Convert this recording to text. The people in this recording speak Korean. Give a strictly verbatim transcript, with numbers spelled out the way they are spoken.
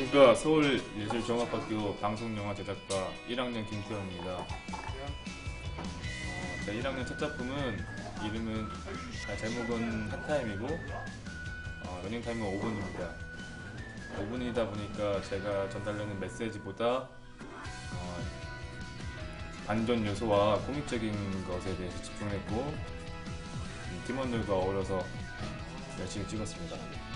안녕하십니까. 서울예술종합학교 방송영화 제작과 일 학년 김태형입니다. 어, 제 일 학년 첫 작품은 이름은 아, 제목은 핫타임이고 어, 러닝타임은 오 분입니다. 오 분이다 보니까 제가 전달하는 메시지보다 어, 반전 요소와 코믹적인 것에 대해서 집중했고 음, 팀원들과 어우러서 열심히 찍었습니다.